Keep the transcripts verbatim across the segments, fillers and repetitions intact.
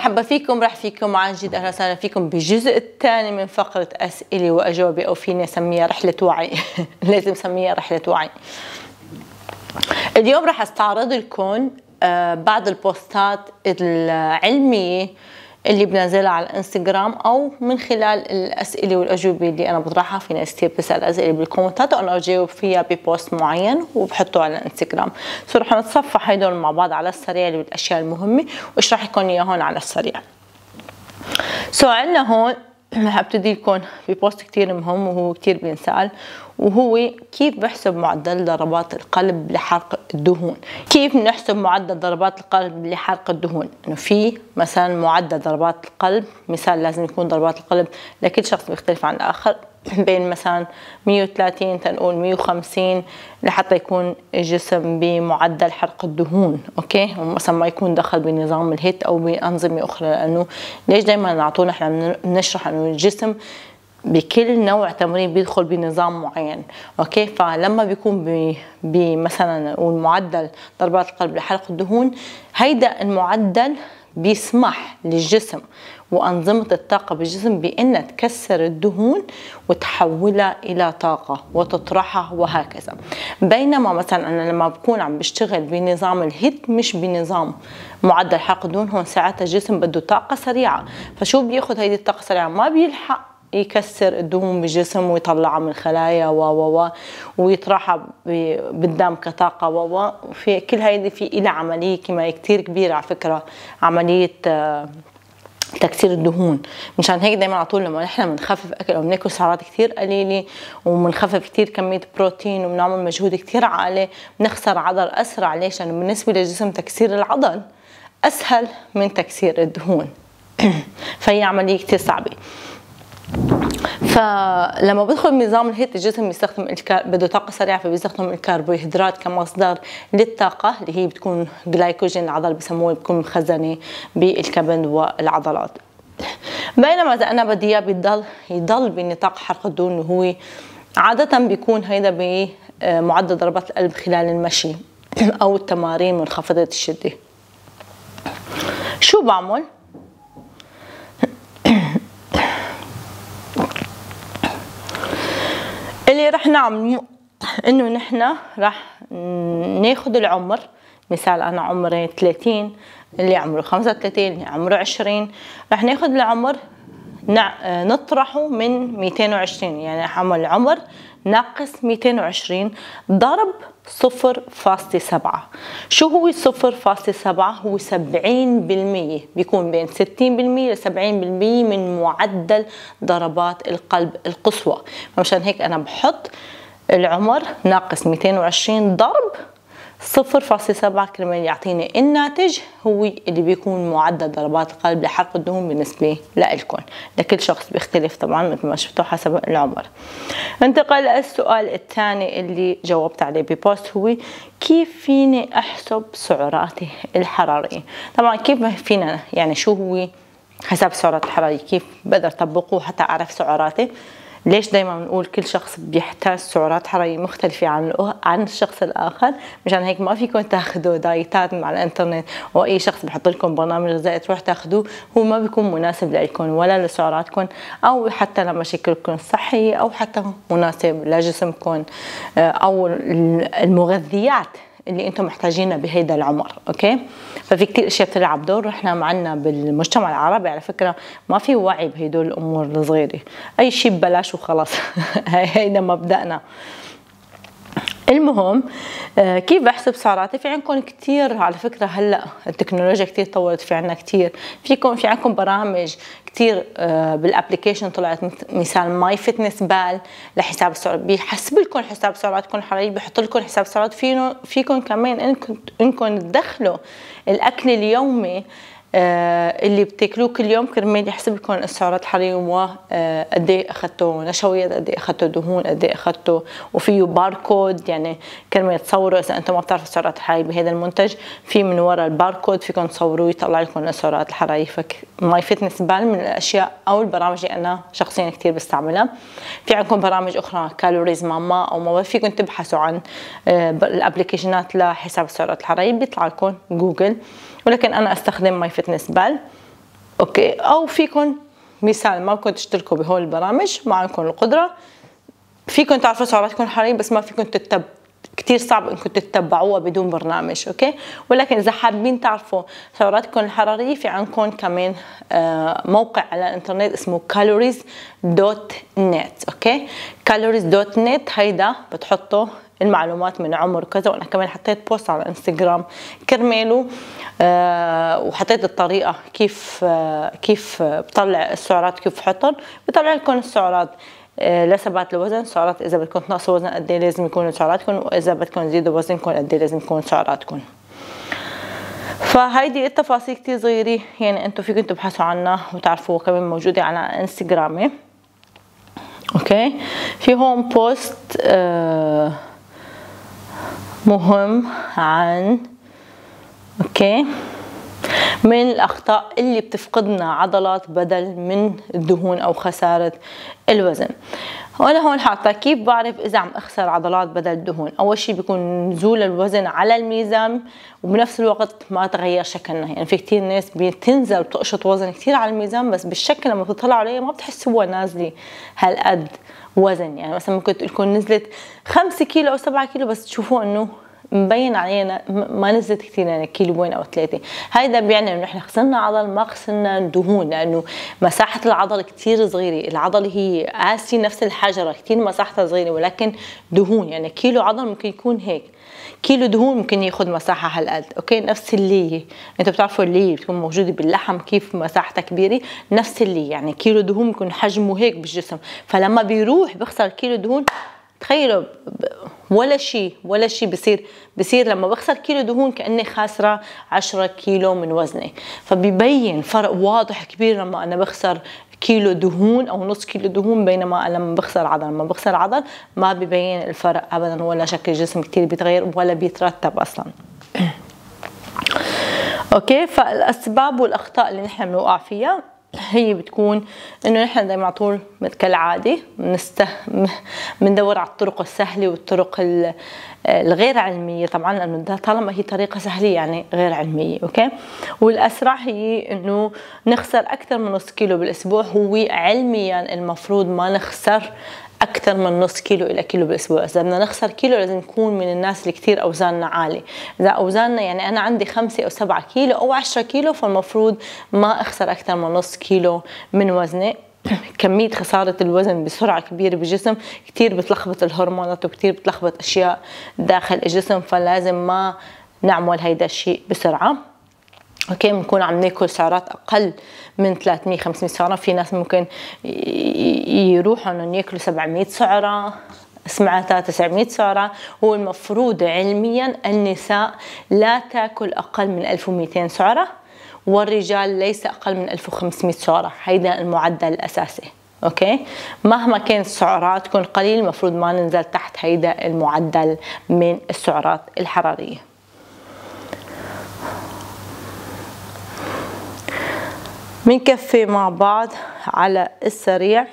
مرحبا فيكم، رح فيكم عن جد. اهلا وسهلا فيكم بالجزء الثاني من فقره اسئله واجوبه، او فيني اسميها رحله وعي. لازم اسميها رحله وعي. اليوم رح استعرض لكم بعض البوستات العلميه اللي بنزلها على الانستغرام، او من خلال الاسئله والاجوبه اللي انا بطرحها. في ناس كثير بتسال اسئله بالكومنتات وانا بجاوب فيها ببوست معين وبحطه على الانستغرام. سو رح نتصفح هدول مع بعض على السريع اللي بالاشياء المهمه، واشرح لكم اياها هون على السريع. سو عندنا هون رح ابتدي لكم ببوست كثير مهم وهو كثير بينسال، وهو كيف بحسب معدل ضربات القلب لحرق الدهون. كيف بنحسب معدل ضربات القلب لحرق الدهون؟ انه في مثلا معدل ضربات القلب، مثال لازم يكون ضربات القلب لكل شخص بيختلف عن الاخر، بين مثلا مية وثلاثين تنقول مية وخمسين لحتى يكون الجسم بمعدل حرق الدهون، اوكي؟ ومثلا ما يكون دخل بنظام الهيت او بانظمه اخرى. لانه ليش دائما نعطونا احنا بنشرح انه الجسم بكل نوع تمرين بيدخل بنظام معين، اوكي؟ فلما بيكون بمثلا نقول معدل ضربات القلب لحرق الدهون، هيدا المعدل بيسمح للجسم وأنظمة الطاقة بالجسم بأنها تكسر الدهون وتحولها إلى طاقة وتطرحها وهكذا. بينما مثلا أنا لما بكون عم بشتغل بنظام الهيت مش بنظام معدل حرق الدهون، هون ساعتها الجسم بده طاقة سريعة. فشو بياخد هيدي الطاقة السريعة؟ ما بيلحق يكسر الدهون بالجسم ويطلعها من الخلايا و و و ويطرحها بالدم كطاقة و و في كل هيدي في إلها عملية كيميائية كتير كبيرة على فكرة، عملية تكسير الدهون. مشان هيك دايما على طول لما نحن بنخفف اكل او بناكل سعرات كثير قليله وبنخفف كثير كميه بروتين وبنعمل مجهود كثير عالي، بنخسر عضل اسرع. ليش؟ لانه بالنسبه للجسم تكسير العضل اسهل من تكسير الدهون. فهي عمليه كثير صعبه. فلما بدخل بنظام الهيت الجسم بيستخدم الكار... بده طاقه سريعه، فبيستخدم الكربوهيدرات كمصدر للطاقه اللي هي بتكون جلايكوجين، العضل بسموه بتكون مخزنه بالكبد والعضلات. بينما اذا انا بدي اياه بيضل يضل بنطاق حرق الدهون، وهو عاده بيكون هيدا بمعدل ضربات القلب خلال المشي او التمارين منخفضه الشده. شو بعمل؟ اللي رح نعمل انه نحن رح ناخذ العمر. مثال انا عمري ثلاثين، اللي عمره خمسة وثلاثين، اللي عمره عشرين، رح ناخذ العمر نطرحه من مئتين وعشرين، يعني عمل العمر ناقص مئتين وعشرين ضرب صفر فاصلة سبعة. شو هو صفر فاصلة سبعة؟ هو سبعين بالمية، بيكون بين ستين بالمية ل سبعين بالمية من معدل ضربات القلب القصوى. فمشان هيك انا بحط العمر ناقص مئتين وعشرين ضرب صفر فاصلة سبعة كرمال يعطيني الناتج هو اللي بيكون معدل ضربات القلب لحرق الدهون بالنسبة لإلكم. لكل شخص بيختلف طبعا مثل ما شفتوا حسب العمر. انتقل للسؤال الثاني اللي جاوبت عليه ببوست، هو كيف فيني أحسب سعراتي الحرارية؟ طبعا كيف فينا يعني شو هو حساب السعرات الحرارية؟ كيف بقدر طبقه حتى أعرف سعراتي؟ ليش دايما بنقول كل شخص بيحتاج سعرات حراريه مختلفه عن عن الشخص الاخر؟ مشان هيك ما فيكم تاخذوا دايتات مع الانترنت او اي شخص بحط لكم برنامج غذائي تروح تاخذوه، هو ما بيكون مناسب لكم ولا لسعراتكم او حتى لمشاكلكم الصحيه او حتى مناسب لجسمكم او المغذيات اللي انتم محتاجينها بهيدا العمر، اوكي؟ ففي كثير اشياء بتلعب دور. احنا معنا بالمجتمع العربي على فكره ما في وعي بهدول الامور الصغيره، اي شيء ببلاش وخلص. هيدا مبدأنا. المهم كيف بحسب سعراتي؟ في عندكم كثير على فكره، هلا التكنولوجيا كثير طورت، في عندنا كثير فيكم في عندكم برامج كثير بالابلكيشن طلعت، مثال ماي فتنس بال لحساب السعرات، بيحسب لكم حساب سعراتكم الحراريه، بيحط لكم حساب سعرات. فيكم فيكم كمان انكم انكم تدخلوا الاكل اليومي اللي بتاكلوه كل يوم كرمال يحسب لكم السعرات الحراريه وقد ايه اخذتوا نشويات، قد ايه اخذتوا دهون، قد ايه اخذتوا، وفيه باركود يعني كرمال تصوروا اذا انتم ما بتعرفوا السعرات الحراريه بهذا المنتج، في من وراء الباركود فيكم تصوروه يطلع لكم السعرات الحراريه. فماي فتنس بال من الاشياء او البرامج اللي انا شخصيا كثير بستعملها. في عندكم برامج اخرى كالوريز ماما او ما فيكم تبحثوا عن الابلكيشنات لحساب السعرات الحراريه بيطلع لكم جوجل، ولكن انا استخدم ماي فتنس بال. اوكي، او فيكم مثال ما بدكم تشتركوا بهول البرامج، ما عندكم القدره، فيكم تعرفوا سعراتكم الحراريه بس ما فيكم تتب كتير صعب انكم تتبعوها بدون برنامج. اوكي، ولكن اذا حابين تعرفوا سعراتكم الحراريه في عندكم كمان موقع على الانترنت اسمه كالوريز دوت نت. اوكي، كالوريز دوت نت هيدا بتحطوا المعلومات من عمر كذا، وانا كمان حطيت بوست على انستغرام كرماله آه وحطيت الطريقه كيف آه كيف بطلع السعرات، كيف بحطهم، بطلع لكم السعرات آه لثبات الوزن، سعرات اذا بدكم تنقصوا وزن قد ايه لازم يكونوا سعراتكم، واذا بدكم تزيدوا وزنكم قد ايه لازم تكون سعراتكم. فهيدي التفاصيل كتير صغيره يعني انتم فيكم تبحثوا عنها وتعرفوها، كمان موجوده على انستغرامي. اوكي، في هون بوست آه مهم عن اوكي من الاخطاء اللي بتفقدنا عضلات بدل من الدهون او خساره الوزن. وانا هون حاطه كيف بعرف اذا عم اخسر عضلات بدل الدهون. اول شيء بيكون نزول الوزن على الميزان وبنفس الوقت ما تغير شكلنا. يعني في كتير ناس بتنزل وتقشط وزن كتير على الميزان بس بالشكل لما بتطلعوا عليه ما بتحسوها نازله هالقد وزن. يعني مثلا ممكن تكون نزلت خمسة كيلو او سبعة كيلو بس تشوفوا انه مبين علينا ما نزلت كثير، يعني كيلوين او ثلاثه. هيدا بيعني انه احنا خسرنا عضل ما خسرنا دهون، لانه مساحه العضل كثير صغيره. العضله هي قاسيه نفس الحجره، كثير مساحتها صغيره، ولكن دهون يعني كيلو عضل ممكن يكون هيك، كيلو دهون ممكن ياخذ مساحه هالقد. اوكي، نفس اللي انتوا بتعرفوا اللي بتكون موجوده باللحم كيف مساحتها كبيره، نفس اللي يعني كيلو دهون بيكون حجمه هيك بالجسم، فلما بيروح بيخسر كيلو دهون تخيلوا ولا شيء ولا شيء بصير بصير لما بخسر كيلو دهون كأني خاسرة عشرة كيلو من وزني. فبيبين فرق واضح كبير لما أنا بخسر كيلو دهون أو نص كيلو دهون، بينما لما بخسر عضل لما بخسر عضل ما بيبين الفرق أبدا، ولا شكل الجسم كتير بيتغير ولا بيترتب أصلا. أوكي، فالأسباب والأخطاء اللي نحن بنوقع فيها هي بتكون انه نحن دائما على طول كالعاده بنسته بندور على الطرق السهله والطرق الغير علميه، طبعا لانه طالما هي طريقه سهله يعني غير علميه. اوكي، والاسرع هي انه نخسر اكثر من نص كيلو بالاسبوع. هو علميا المفروض ما نخسر اكثر من نص كيلو الى كيلو بالاسبوع. اذا بدنا نخسر كيلو لازم نكون من الناس اللي كثير اوزاننا عالي. اذا اوزاننا يعني انا عندي خمسة او سبعة كيلو او عشرة كيلو، فالمفروض ما اخسر اكثر من نص كيلو من وزني. كمية خسارة الوزن بسرعة كبيرة بالجسم كثير بتلخبط الهرمونات وكثير بتلخبط اشياء داخل الجسم، فلازم ما نعمل هيدا الشيء بسرعة. اوكي، بنكون عم ناكل سعرات اقل من ثلاثمية خمسمية سعره. في ناس ممكن يروحوا انهم ياكلوا سبعمية سعره، سمعتها تسعمية سعره. هو المفروض علميا النساء لا تاكل اقل من ألف ومئتين سعره، والرجال ليس اقل من ألف وخمسمية سعره. هيدا المعدل الاساسي. اوكي، مهما كانت سعراتكم قليل المفروض ما ننزل تحت هيدا المعدل من السعرات الحراريه. بنكفي مع بعض على السريع.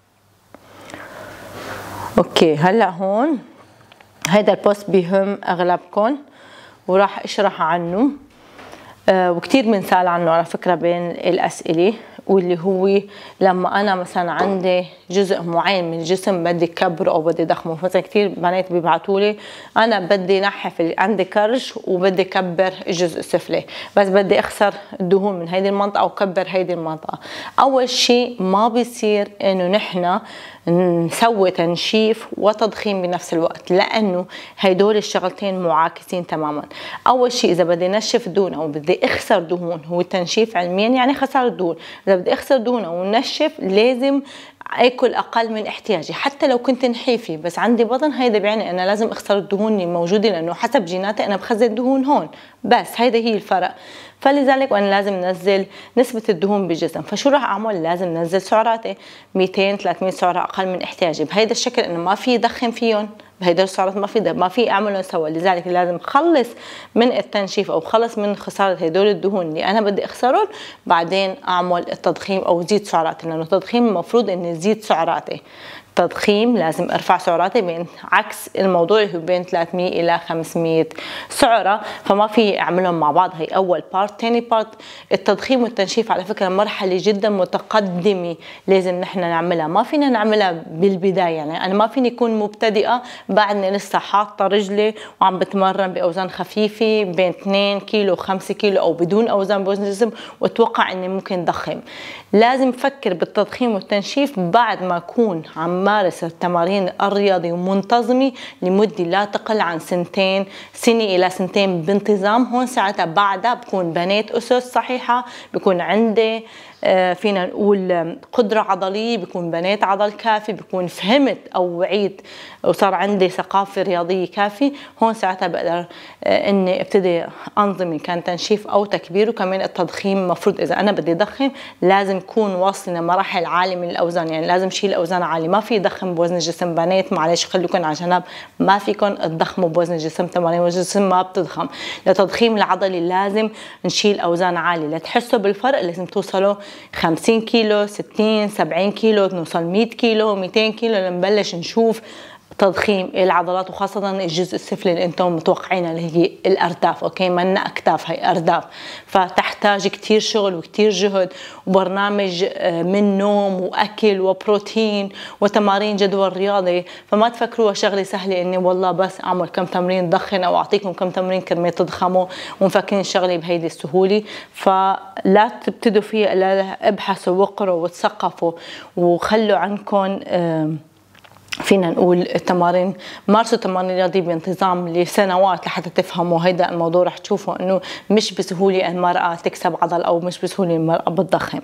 اوكي، هلا هون هيدا البوست بيهم اغلبكم وراح اشرح عنه آه وكتير بنسال عنه على فكره بين الاسئله، واللي هو لما انا مثلا عندي جزء معين من الجسم بدي كبره او بدي ضخمه. مثلا كثير بنات بيبعتوا لي انا بدي نحف، عندي كرش وبدي كبر الجزء السفلي، بس بدي اخسر الدهون من هيدي المنطقه او كبر هيدي المنطقه. اول شيء ما بيصير انه نحن نسوي تنشيف وتضخيم بنفس الوقت، لانه هيدول الشغلتين معاكسين تماما. اول شيء اذا بدي نشف دهون او بدي اخسر دهون، هو التنشيف علميا يعني خساره دهون. اذا بدي اخسر دهون او نشف لازم اكل اقل من احتياجي. حتى لو كنت نحيفه بس عندي بطن، هيدا بيعني انا لازم اخسر الدهون اللي موجوده، لانه حسب جيناتي انا بخزن دهون هون، بس هيدا هي الفرق. فلذلك وانا لازم نزل نسبه الدهون بالجسم. فشو راح اعمل؟ لازم نزل سعراتي مئتين ثلاثمية سعره اقل من احتياجي، بهيدا الشكل انه ما في دخن فيهم، بهيدا السعرات ما في ما في اعملهم سوا. لذلك لازم خلص من التنشيف او خلص من خساره هدول الدهون اللي انا بدي اخسرهم، بعدين اعمل التضخيم او زيد سعراتي، لانه التضخيم المفروض اني زيد سعراتي. تضخيم لازم ارفع سعراتي بين عكس الموضوع هو بين ثلاثمية الى خمسمية سعره، فما في اعملهم مع بعض. هي اول بارت. ثاني بارت التضخيم والتنشيف على فكره مرحله جدا متقدمه لازم نحن نعملها، ما فينا نعملها بالبدايه. يعني انا ما فيني اكون مبتدئه بعدني لسه حاطه رجلي وعم بتمرن باوزان خفيفه بين اثنين كيلو خمسة كيلو او بدون اوزان بوزن الجسم واتوقع اني ممكن ضخم. لازم افكر بالتضخيم والتنشيف بعد ما اكون عم مارس التمارين الرياضيه ومنتظمه لمده لا تقل عن سنتين، سنه الى سنتين بانتظام. هون ساعتها بعدها بكون بنيت اسس صحيحه، بكون عندي فينا نقول قدرة عضلية، بكون بنيت عضل كافي، بكون فهمت أو وعيت وصار عندي ثقافة رياضية كافي. هون ساعتها بقدر إني ابتدي أنظم إن كان تنشيف أو تكبير. وكمان التضخيم مفروض إذا أنا بدي أضخم لازم كون واصلة مراحل عالية من الأوزان، يعني لازم شيل أوزان عالية. ما في ضخم بوزن الجسم بنات، معلش خليكم على جنب، ما فيكم تضخموا بوزن الجسم، تمارين وزن الجسم ما بتضخم. لتضخيم العضلي لازم نشيل أوزان عالية. لتحسوا بالفرق لازم توصلوا خمسين كيلو، ستين، سبعين كيلو، نوصل مية كيلو، ميتين كيلو لنبلش نشوف تضخيم العضلات، وخاصة الجزء السفلي اللي انتم متوقعينها اللي هي الارداف. اوكي، منا اكتاف، هي ارداف، فتحتاج كتير شغل وكتير جهد وبرنامج من نوم واكل وبروتين وتمارين جدول رياضي. فما تفكروها شغله سهله اني والله بس اعمل كم تمرين ضخم او اعطيكم كم تمرين كرمال تضخموا ومفكرين الشغله بهيدي السهوله. فلا تبتدوا فيها الا ابحثوا واقروا وتثقفوا وخلوا عنكم فينا نقول التمارين، مارسوا تمارين رياضية بانتظام لسنوات لحتى تفهموا هيدا الموضوع. رح تشوفوا انه مش بسهولة المرأة تكسب عضل او مش بسهولة المرأة بتضخم.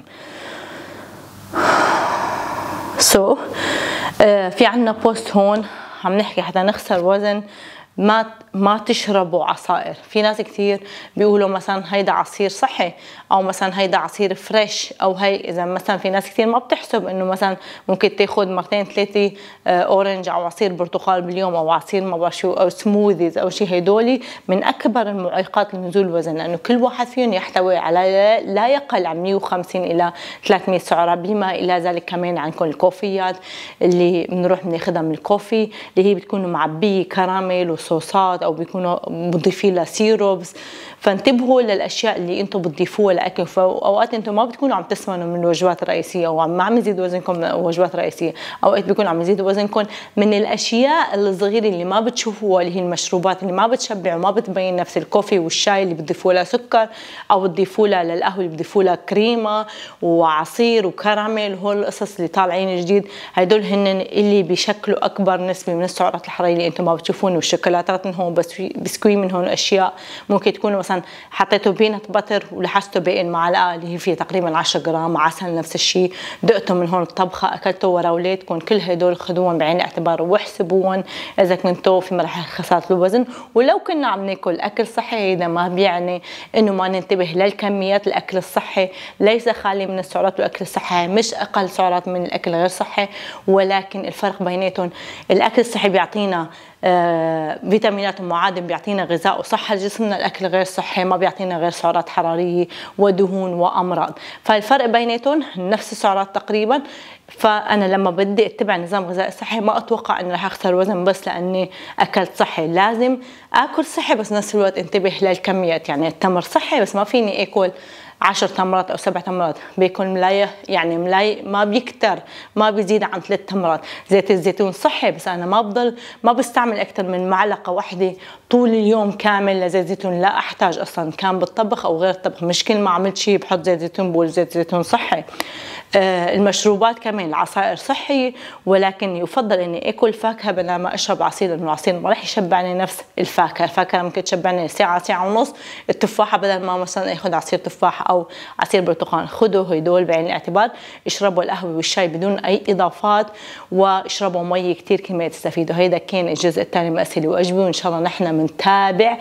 سو so, uh, في عنا بوست هون عم نحكي حتى نخسر وزن ما ما تشربوا عصائر. في ناس كثير بيقولوا مثلا هيدا عصير صحي او مثلا هيدا عصير فريش، او هي اذا مثلا في ناس كثير ما بتحسب انه مثلا ممكن تاخذ مرتين ثلاثه اورنج او عصير برتقال باليوم او عصير ما بعرف شو او سموذيز او شيء. هدول من اكبر المعيقات لنزول الوزن، لانه كل واحد فيهم يحتوي على لا يقل عن مية وخمسين الى ثلاثمية سعره. بما الى ذلك كمان عندكم الكوفيات اللي بنروح بناخذها من الكوفي اللي هي بتكون معبيه كراميل وصوصات او بيكونوا مضيفين لها سيروبس. فانتبهوا للاشياء اللي انتم بتضيفوها لاكل. فاوقات انتم ما بتكونوا عم تسمنوا من الوجبات الرئيسيه او ما عم يزيد وزنكم من الوجبات الرئيسيه، اوقات بيكون عم يزيد وزنكم من الاشياء الصغيره اللي ما بتشوفوها اللي هي المشروبات اللي ما بتشبع وما بتبين نفس الكوفي والشاي اللي بتضيفوا لها سكر، او بتضيفوا لها للقهوه اللي بتضيفوا لها كريمه وعصير وكراميل. هول القصص اللي طالعين جديد هدول هن اللي بيشكلوا اكبر نسبه من السعرات الحراريه اللي انتم ما بتشوفون. والشوكولاتات من هون، بس بسكوي من هون، اشياء ممكن تكونوا مثلا حطيتوا بينات بتر ولحستوا باقي المعلقه اللي هي فيها تقريبا عشرة جرام، عسل نفس الشيء، دقتوا من هون الطبخه اكلتوا ورا اولادكم. كل هدول خذوهم بعين الاعتبار واحسبوهم اذا كنتوا في مراحل خساره الوزن. ولو كنا عم ناكل اكل صحي هذا ما بيعني انه ما ننتبه للكميات. الاكل الصحي ليس خالي من السعرات، والاكل الصحي مش اقل سعرات من الاكل غير صحي، ولكن الفرق بيناتهم الاكل الصحي بيعطينا آه فيتامينات ومعادن، بيعطينا غذاء وصحة لجسمنا. الأكل غير صحي ما بيعطينا غير سعرات حرارية ودهون وأمراض. فالفرق بيناتهم نفس السعرات تقريبا. فأنا لما بدي اتبع نظام غذائي صحي ما أتوقع أني رح أخسر وزن بس لأني أكلت صحي. لازم أكل صحي بس نفس الوقت انتبه للكميات. يعني التمر صحي بس ما فيني أكل عشر تمرات او سبع تمرات، بيكون ملاي يعني ملاي ما بيكتر، ما بيزيد عن ثلاث تمرات. زيت الزيتون صحي بس انا ما بضل ما بستعمل اكثر من معلقه واحده طول اليوم كامل لزيت زيتون. لا احتاج اصلا كان بالطبخ او غير الطبخ، مش كل ما عملت شيء بحط زيت زيتون بقول زيت زيتون صحي. آه المشروبات كمان العصائر صحيه، ولكن يفضل اني اكل فاكهه بدل ما اشرب عصير، لانه العصير ما رح يشبعني نفس الفاكهه. الفاكهه ممكن تشبعني ساعه ساعه ونص. التفاحه بدل ما مثلا اخذ عصير تفاح او عصير برتقال خذوا هدول بعين الاعتبار. اشربوا القهوه والشاي بدون اي اضافات، واشربوا مي كثير كرمال تستفيدوا. هيدا كان الجزء الثاني من اسئله واجوبه، وان شاء الله نحن بنتابع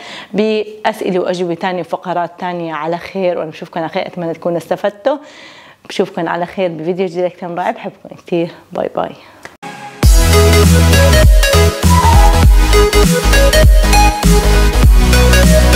باسئله واجوبه ثانيه وفقرات ثانيه على خير. وانا بشوفكم على خير، اتمنى تكونوا استفدتوا. بشوفكم على خير بفيديو جديد كثير رائع. بحبكم كثير، باي باي.